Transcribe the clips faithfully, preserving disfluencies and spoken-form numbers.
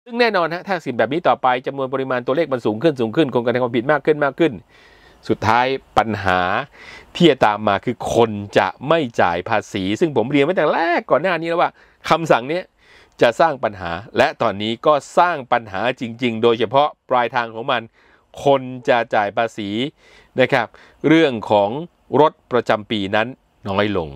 ซึ่งแน่นอนฮะถ้าสิ่งแบบนี้ต่อไปจำนวนปริมาณตัวเลขมันสูงขึ้นสูงขึ้นคนกระทำความผิดมากขึ้นมากขึ้นสุดท้ายปัญหาที่จะตามมาคือคนจะไม่จ่ายภาษีซึ่งผมเรียนไว้แต่แรกก่อนหน้านี้แล้วว่าคำสั่งนี้จะสร้างปัญหาและตอนนี้ก็สร้างปัญหาจริงๆโดยเฉพาะปลายทางของมันคนจะจ่ายภาษีนะครับเรื่องของรถประจำปีนั้นน้อยลง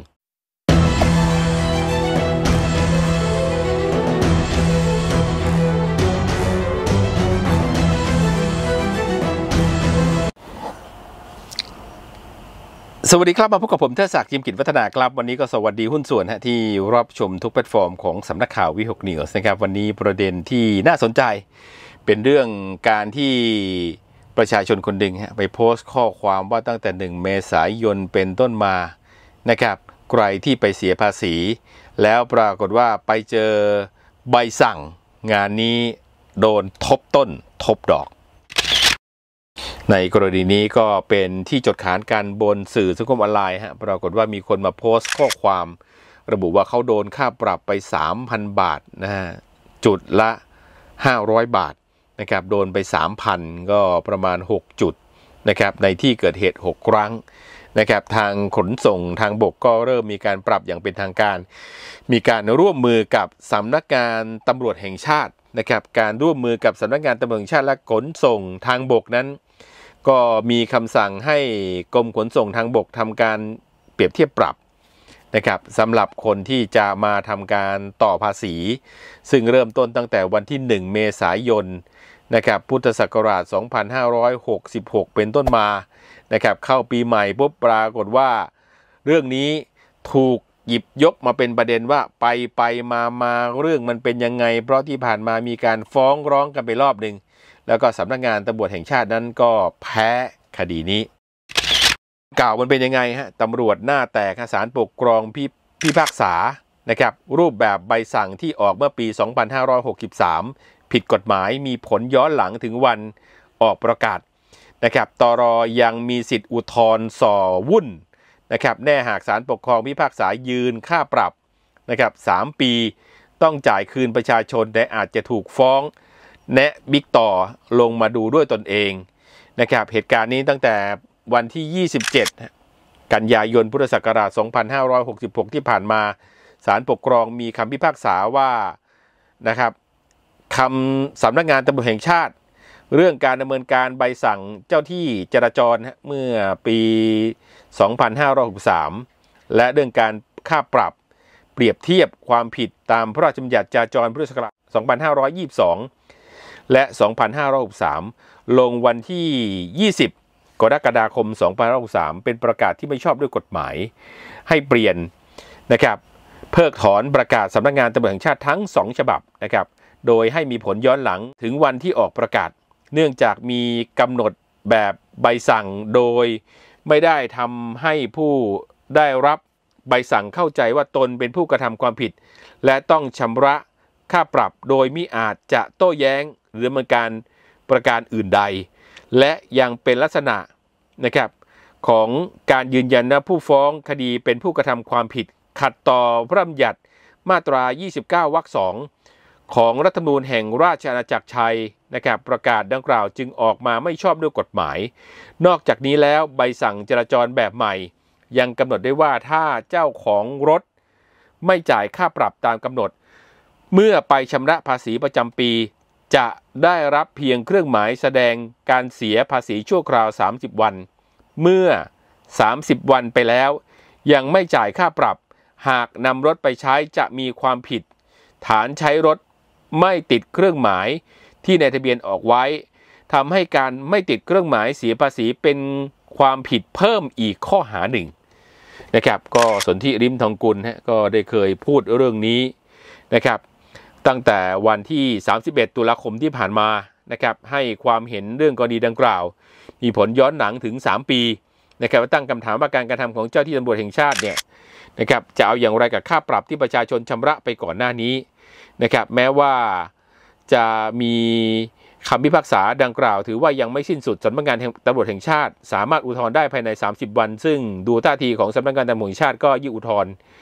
สวัสดีครับมาพบกับผมเทศศักดิ์จิมกิจวัฒนาครับวันนี้ก็สวัสดีหุ้นส่วนฮะที่รับชมทุกแพลตฟอร์มของสำนักข่าววิหกนิวส์นะครับวันนี้ประเด็นที่น่าสนใจเป็นเรื่องการที่ประชาชนคนหนึ่งฮะไปโพสต์ข้อความว่าตั้งแต่หนึ่งเมษายนเป็นต้นมานะครับใครที่ไปเสียภาษีแล้วปรากฏว่าไปเจอใบสั่งงานนี้โดนทบต้นทบดอกในกรณีนี้ก็เป็นที่จดขานกันบนสื่อสังคมออนไลน์ฮะปรากฏว่ามีคนมาโพสต์ข้อความระบุว่าเขาโดนค่าปรับไป สามพัน บาทนะฮะจุดละห้าร้อยบาทนะครับโดนไป สามพัน ก็ประมาณหกจุดนะครับในที่เกิดเหตุหกครั้งนะครับทางขนส่งทางบกก็เริ่มมีการปรับอย่างเป็นทางการมีการร่วมมือกับสำนักงานตำรวจแห่งชาตินะครับการร่วมมือกับสำนักงานตำรวจแห่งชาติและขนส่งทางบกนั้นก็มีคำสั่งให้กรมขนส่งทางบกทำการเปรียบเทียบปรับนะครับสำหรับคนที่จะมาทำการต่อภาษีซึ่งเริ่มต้นตั้งแต่วันที่หนึ่งเมษายนนะครับพุทธศักราชสองพันห้าร้อยหกสิบหกเป็นต้นมานะครับเข้าปีใหม่ปุ๊บปรากฏว่าเรื่องนี้ถูกหยิบยกมาเป็นประเด็นว่าไปไปมามาเรื่องมันเป็นยังไงเพราะที่ผ่านมามีการฟ้องร้องกันไปรอบหนึ่งแล้วก็สำนักงานตำรวจแห่งชาตินั้นก็แพ้คดีนี้กล่าวมันเป็นยังไงฮะตำรวจหน้าแตกศาลปกครองพิพิพากษานะครับรูปแบบใบสั่งที่ออกเมื่อปีสองพันห้าร้อยหกสิบสามผิดกฎหมายมีผลย้อนหลังถึงวันออกประกาศนะครับตรยังมีสิทธิ์อุทธรณ์ส่อวุ่นนะครับแน่หากศาลปกครองพิพากษายืนค่าปรับนะครับสามปีต้องจ่ายคืนประชาชนแต่อาจจะถูกฟ้องแนะบิ๊กต่อลงมาดูด้วยตนเองนะครับเหตุการณ์นี้ตั้งแต่วันที่ยี่สิบเจ็ดกันยายนพุทธศักราชสองพันห้าร้อยหกสิบหกที่ผ่านมาศาลปกครองมีคำพิพากษาว่านะครับคำสำนักงานตำรวจแห่งชาติเรื่องการดำเนินการใบสั่งเจ้าที่จราจรเมื่อปีสองพันห้าร้อยหกสิบสามและเรื่องการค่าปรับเปรียบเทียบความผิดตามพระราชบัญญัติจราจรพุทธศักราชสองพันห้าร้อยยี่สิบสองและสองพันห้าร้อยหกสิบสามลงวันที่ยี่สิบกรกฎาคมสองพันห้าร้อยหกสิบสามเป็นประกาศที่ไม่ชอบด้วยกฎหมายให้เปลี่ยนนะครับเพิกถอนประกาศสำนักงานตำรวจแห่งชาติทั้งสองฉบับนะครับโดยให้มีผลย้อนหลังถึงวันที่ออกประกาศเนื่องจากมีกำหนดแบบใบสั่งโดยไม่ได้ทำให้ผู้ได้รับใบสั่งเข้าใจว่าตนเป็นผู้กระทำความผิดและต้องชำระค่าปรับโดยมิอาจจะโต้แย้งหรือดำเนินการประการอื่นใดและยังเป็นลักษณะนะครับของการยืนยันว่าผู้ฟ้องคดีเป็นผู้กระทำความผิดขัดต่อพระราชบัญญัติมาตรายี่สิบเก้าวรรคสองของรัฐธรรมนูญแห่งราชอาณาจักรไทยนะครับประกาศดังกล่าวจึงออกมาไม่ชอบด้วยกฎหมายนอกจากนี้แล้วใบสั่งจราจรแบบใหม่ยังกำหนดได้ว่าถ้าเจ้าของรถไม่จ่ายค่าปรับตามกำหนดเมื่อไปชำระภาษีประจำปีจะได้รับเพียงเครื่องหมายแสดงการเสียภาษีชั่วคราวสามสิบวันเมื่อสามสิบวันไปแล้วยังไม่จ่ายค่าปรับหากนำรถไปใช้จะมีความผิดฐานใช้รถไม่ติดเครื่องหมายที่ในทะเบียนออกไว้ทำให้การไม่ติดเครื่องหมายเสียภาษีเป็นความผิดเพิ่มอีกข้อหาหนึ่งนะครับก็สนธิริมทองกุลฮะก็ได้เคยพูดเรื่องนี้นะครับตั้งแต่วันที่สามสิบเอ็ดตุลาคมที่ผ่านมานะครับให้ความเห็นเรื่องกรณีดังกล่าวมีผลย้อนหลังถึงสามปีนะครับตั้งคำถามว่าการกระทำของเจ้าที่ตำรวจแห่งชาติเนี่ยนะครับจะเอาอย่างไรกับค่าปรับที่ประชาชนชำระไปก่อนหน้านี้นะครับแม้ว่าจะมีคำพิพากษาดังกล่าวถือว่ายังไม่สิ้นสุดสำนักงานตำรวจแห่งชาติสามารถอุทธรณ์ได้ภายในสามสิบวันซึ่งดูท่าทีของสำนักงานตำรวจแห่งชาติก็ยื่นอุทธรณ์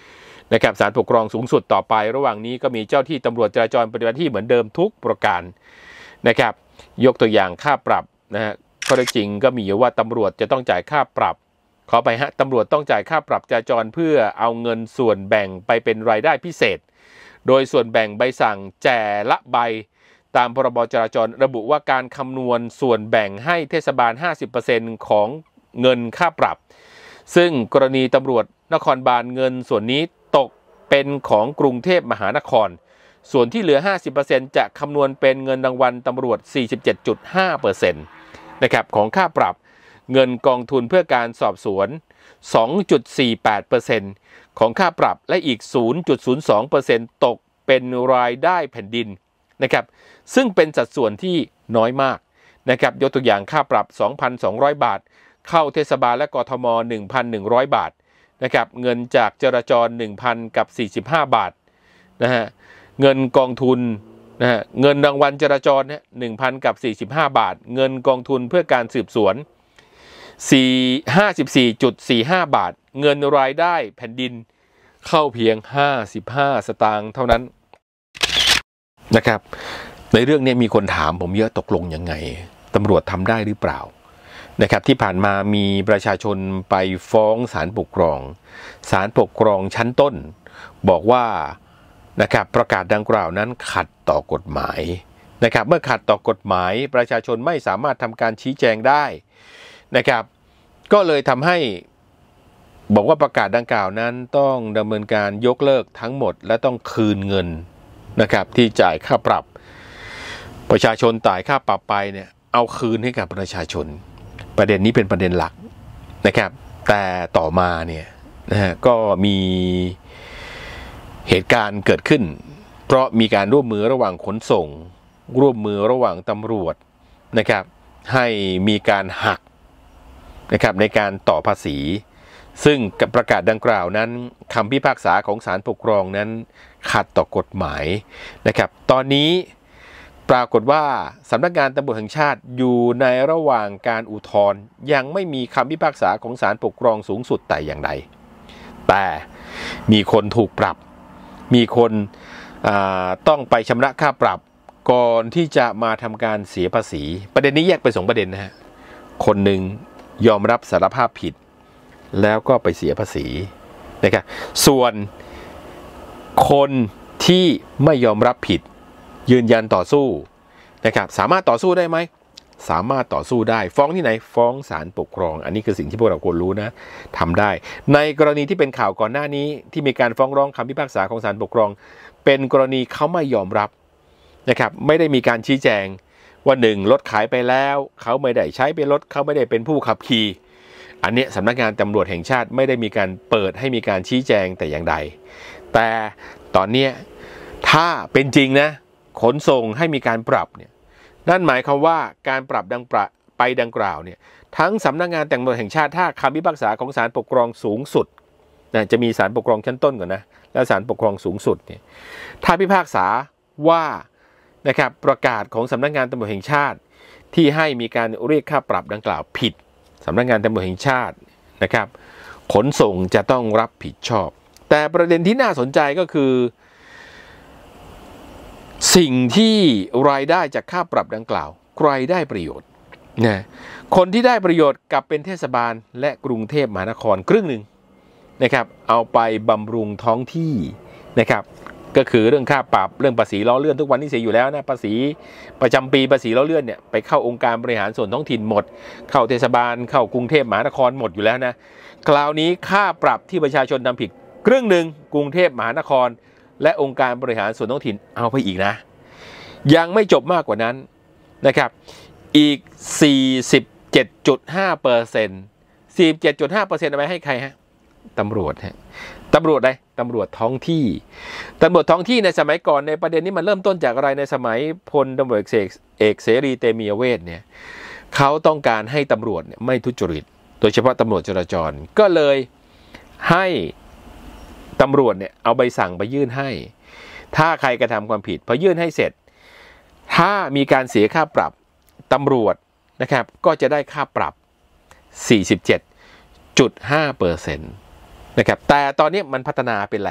นะครับศาลปกครองสูงสุดต่อไประหว่างนี้ก็มีเจ้าที่ตำรวจจราจรปฏิบัติหน้าที่เหมือนเดิมทุกประการนะครับยกตัวอย่างค่าปรับนะฮะข้อเท็จจริงก็มีอยู่ว่าตำรวจจะต้องจ่ายค่าปรับขอไปฮะตำรวจต้องจ่ายค่าปรับจราจรเพื่อเอาเงินส่วนแบ่งไปเป็นรายได้พิเศษโดยส่วนแบ่งใบสั่งแจละใบตามพรบจราจรระบุว่าการคำนวณส่วนแบ่งให้เทศบาล ห้าสิบเปอร์เซ็นต์ ของเงินค่าปรับซึ่งกรณีตำรวจนครบาลเงินส่วนนี้ตกเป็นของกรุงเทพมหานครส่วนที่เหลือ ห้าสิบเปอร์เซ็นต์ จะคำนวณเป็นเงินรางวัลตำรวจ สี่สิบเจ็ดจุดห้าเปอร์เซ็นต์ นะครับของค่าปรับเงินกองทุนเพื่อการสอบสวน สองจุดสี่แปดเปอร์เซ็นต์ ของค่าปรับและอีก ศูนย์จุดศูนย์สองเปอร์เซ็นต์ ตกเป็นรายได้แผ่นดินนะครับซึ่งเป็นสัดส่วนที่น้อยมากนะครับยกตัวอย่างค่าปรับ สองพันสองร้อย บาทเข้าเทศบาลและกทม หนึ่งพันหนึ่งร้อย บาทนะครับเงินจากจราจร หนึ่งพัน กับ สี่สิบห้า บาทนะฮะเงินกองทุนนะฮะเงินรางวัลจราจรเนี่ย หนึ่งพัน กับ สี่สิบห้า บาทเงินกองทุนเพื่อการสืบสวนห้าสิบสี่จุดสี่ห้า บาทเงินรายได้แผ่นดินเข้าเพียงห้าสิบห้าสตางค์เท่านั้นนะครับในเรื่องนี้มีคนถามผมเยอะตกลงยังไงตำรวจทำได้หรือเปล่านะครับที่ผ่านมามีประชาชนไปฟ้องศาลปกครองศาลปกครองชั้นต้นบอกว่านะครับประกาศดังกล่าวนั้นขัดต่อกฎหมายนะครับเมื่อขัดต่อกฎหมายประชาชนไม่สามารถทำการชี้แจงได้นะครับก็เลยทำให้บอกว่าประกาศดังกล่าวนั้นต้องดำเนินการยกเลิกทั้งหมดและต้องคืนเงินนะครับที่จ่ายค่าปรับประชาชนจ่ายค่าปรับไปเนี่ยเอาคืนให้กับประชาชนประเด็นนี้เป็นประเด็นหลักนะครับแต่ต่อมาเนี่ยนะฮะก็มีเหตุการณ์เกิดขึ้นเพราะมีการร่วมมือระหว่างขนส่งร่วมมือระหว่างตำรวจนะครับให้มีการหักนะครับในการต่อภาษีซึ่งกับประกาศดังกล่าวนั้นคำพิพากษาของศาลปกครองนั้นขัดต่อกฎหมายนะครับตอนนี้ปรากฏว่าสำนักงานตำรวจแห่งชาติอยู่ในระหว่างการอุทธรณ์ยังไม่มีคำพิพากษาของศาลปกครองสูงสุดแต่อย่างใดแต่มีคนถูกปรับมีคนต้องไปชำระค่าปรับก่อนที่จะมาทำการเสียภาษีประเด็นนี้แยกเป็นสองประเด็นนะฮะคนหนึ่งยอมรับสารภาพผิดแล้วก็ไปเสียภาษีนะครับส่วนคนที่ไม่ยอมรับผิดยืนยันต่อสู้นะครับสามารถต่อสู้ได้ไหมสามารถต่อสู้ได้ฟ้องที่ไหนฟ้องศาลปกครองอันนี้คือสิ่งที่พวกเราควรรู้นะทำได้ในกรณีที่เป็นข่าวก่อนหน้านี้ที่มีการฟ้องร้องคำพิพากษาของศาลปกครองเป็นกรณีเขาไม่ยอมรับนะครับไม่ได้มีการชี้แจงว่าหนึ่งรถขายไปแล้วเขาไม่ได้ใช้เป็นรถเขาไม่ได้เป็นผู้ขับขี่อันนี้สำนักงานตำรวจแห่งชาติไม่ได้มีการเปิดให้มีการชี้แจงแต่อย่างใดแต่ตอนนี้ถ้าเป็นจริงนะขนส่งให้มีการปรับเนี่ยนั่นหมายความว่าการปรับดังประไปดังกล่าวเนี่ยทั้งสำนักงานตำรวจแห่งชาติถ้าคำพิพากษาของศาลปกครองสูงสุดนะจะมีศาลปกครองชั้นต้นก่อนนะแล้วศาลปกครองสูงสุดเนี่ยถ้าพิพากษาว่านะครับประกาศของสำนักงานตำรวจแห่งชาติที่ให้มีการเรียกค่าปรับดังกล่าวผิดสำนักงานตำรวจแห่งชาตินะครับขนส่งจะต้องรับผิดชอบแต่ประเด็นที่น่าสนใจก็คือสิ่งที่รายได้จากค่าปรับดังกล่าวใครได้ประโยชน์นะคนที่ได้ประโยชน์กลับเป็นเทศบาลและกรุงเทพมหานครครึ่งหนึ่งนะครับเอาไปบำรุงท้องที่นะครับก็คือเรื่องค่าปรับเรื่องภาษีล้อเลื่อนทุกวันนี้เสียอยู่แล้วนะภาษีประจำปีภาษีล้อเลื่อนเนี่ยไปเข้าองค์การบริหารส่วนท้องถิ่นหมดเข้าเทศบาลเข้ากรุงเทพมหานครหมดอยู่แล้วนะคราวนี้ค่าปรับที่ประชาชนทำผิดครึ่งหนึ่งกรุงเทพมหานครและองค์การบริหารส่วนท้องถิ่นเอาไปอีกนะยังไม่จบมากกว่านั้นนะครับอีก สี่สิบเจ็ดจุดห้าเปอร์เซ็นต์ สี่สิบเจ็ดจุดห้าเปอร์เซ็นต์ เอาไปให้ใครฮะตำรวจฮะตำรวจอะไรตำรวจท้องที่ตำรวจท้องที่ในสมัยก่อนในประเด็นนี้มันเริ่มต้นจากอะไรในสมัยพลตำรวจเอกเอกเสรีเตมียเวทเนี่ยเขาต้องการให้ตำรวจเนี่ยไม่ทุจริตโดยเฉพาะตำรวจจราจรก็เลยให้ตำรวจเนี่ยเอาใบสั่งไปยื่นให้ถ้าใครกระทำความผิดพอยื่นให้เสร็จถ้ามีการเสียค่าปรับตำรวจนะครับก็จะได้ค่าปรับ สี่สิบเจ็ดจุดห้าเปอร์เซ็นต์ นะครับแต่ตอนนี้มันพัฒนาเป็นอะไร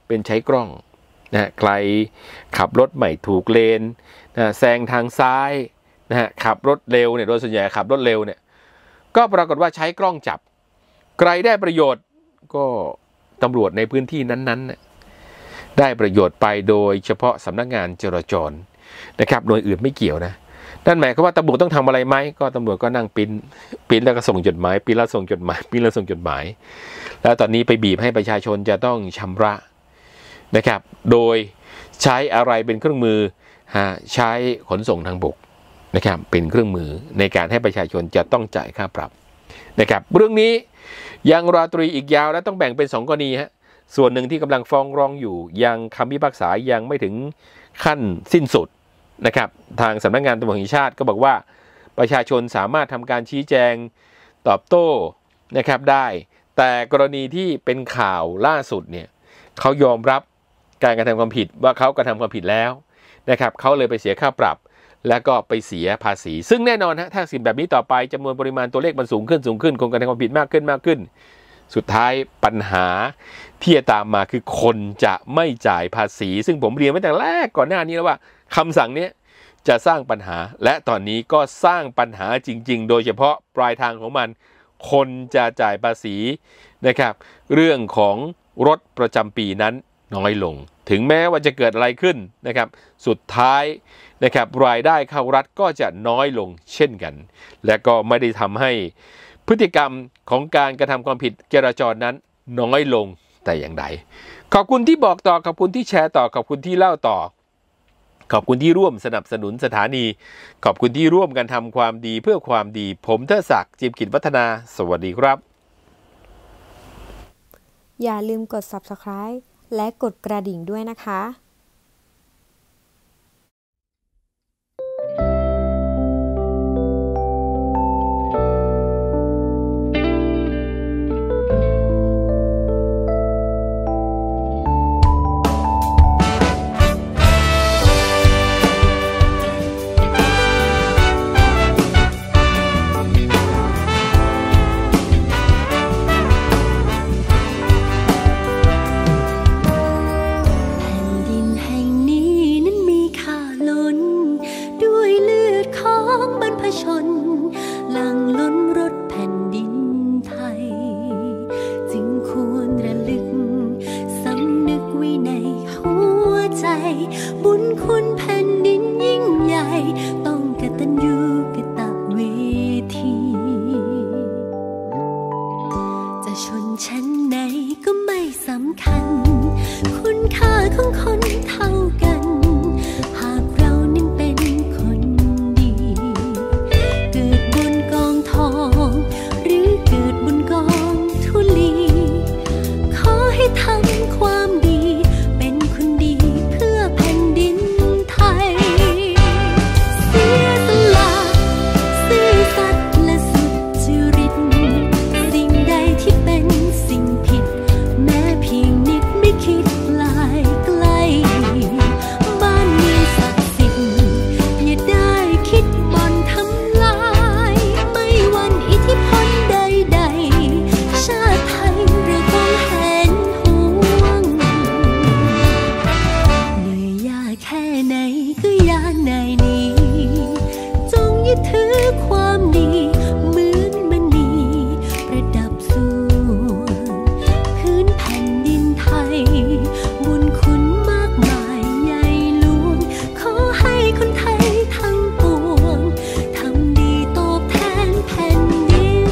เป็นใช้กล้องนะใครขับรถไม่ถูกเลนนะแซงทางซ้ายนะฮะขับรถเร็วเนี่ยโดยส่วนใหญ่ขับรถเร็วเนี่ยก็ปรากฏว่าใช้กล้องจับใครได้ประโยชน์ก็ตำรวจในพื้นที่นั้นๆเนี่ยได้ประโยชน์ไปโดยเฉพาะสำนักงานจราจรนะครับโดยอื่นไม่เกี่ยวนะนั่นหมายความว่าตำรวจต้องทำอะไรไหมก็ตำรวจก็นั่งปิ้นปิ้นแล้วก็ส่งจดหมายปิ้นแล้วส่งจดหมายปิ้นแล้วส่งจดหมายแล้วตอนนี้ไปบีบให้ประชาชนจะต้องชำระนะครับโดยใช้อะไรเป็นเครื่องมือฮะใช้ขนส่งทางบกนะครับเป็นเครื่องมือในการให้ประชาชนจะต้องจ่ายค่าปรับนะครับเรื่องนี้ยังรอตรีอีกยาวและต้องแบ่งเป็นสองกรณีฮะส่วนหนึ่งที่กำลังฟ้องร้องอยู่ยังคำพิพากษายังไม่ถึงขั้นสิ้นสุดนะครับทางสำนักงานตำรวจแห่งชาติก็บอกว่าประชาชนสามารถทำการชี้แจงตอบโต้นะครับได้แต่กรณีที่เป็นข่าวล่าสุดเนี่ยเขายอมรับการกระทำความผิดว่าเขากระทำความผิดแล้วนะครับเขาเลยไปเสียค่าปรับแล้วก็ไปเสียภาษีซึ่งแน่นอนฮะถ้าสิ่งแบบนี้ต่อไปจำนวนปริมาณตัวเลขมันสูงขึ้นสูงขึ้นคนกระทำความผิดมากขึ้นมากขึ้นสุดท้ายปัญหาที่จะตามมาคือคนจะไม่จ่ายภาษีซึ่งผมเรียนไว้แต่แรกก่อนหน้านี้แล้วว่าคำสั่งนี้จะสร้างปัญหาและตอนนี้ก็สร้างปัญหาจริงๆโดยเฉพาะปลายทางของมันคนจะจ่ายภาษีนะครับเรื่องของรถประจำปีนั้นน้อยลงถึงแม้ว่าจะเกิดอะไรขึ้นนะครับสุดท้ายนะครับรายได้เข้ารัฐก็จะน้อยลงเช่นกันและก็ไม่ได้ทำให้พฤติกรรมของการกระทำความผิดจราจรนั้นน้อยลงแต่อย่างใดขอบคุณที่บอกต่อขอบคุณที่แชร์ต่อขอบคุณที่เล่าต่อขอบคุณที่ร่วมสนับสนุนสถานีขอบคุณที่ร่วมกันทำความดีเพื่อความดีผมเทิดศักดิ์จิมกิจวัฒนาสวัสดีครับอย่าลืมกด ซับสไครบ์ และกดกระดิ่งด้วยนะคะบุญคุณแผ่นดินยิ่งใหญ่ต้องกตัญญูกตเวทีจะชนชั้นไหนก็ไม่สำคัญคุณค่าของคนเท่ากันหากเรานั้นเป็นคนดีเกิดบนกองทองหรือเกิดบนกองธุลีขอให้ทำความดีเป็นคนดีเพื่อแผ่นดินไทยเสียสละซื่อสัตย์และสุจริตสิ่งใดที่เป็นสิ่งผิดแม้เพียงนิดไม่คิดลายไกลบ้านเมืองศักดิ์สิทธิ์อย่าได้คิดบ่อนทำลายไม่หวั่นอิทธิพลใดๆชาติไทยเราต้องเห็นห่วงเหนื่อยยากแค่ไหนก็อย่านายหนีจงยึดถือความดีเหมือนมณีประดับสวงพื้นแผ่นดินไทยบุญคุณมากมายใหญ่หลวงขอให้คนไทยทั้งปวงทำดีตอบแทนแผ่นดิน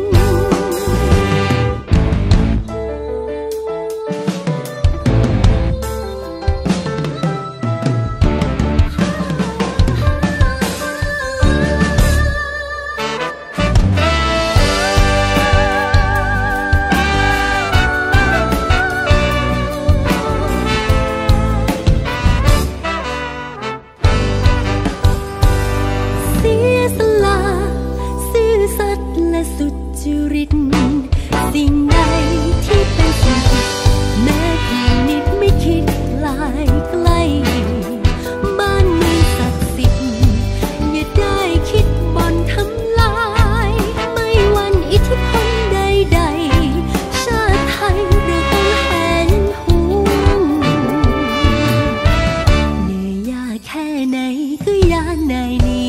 เสียสละซื่อสัตย์และสุจริตสิ่งใดที่เป็นสิ่งผิดแม้เพียงนิดไม่คิดลายไกลบ้านเมืองศักดิ์สิทธิ์อย่าได้คิดบ่อนทำลายไม่หวั่นอิทธิพลใดๆชาติไทยเราต้องเห็นห่วงนี้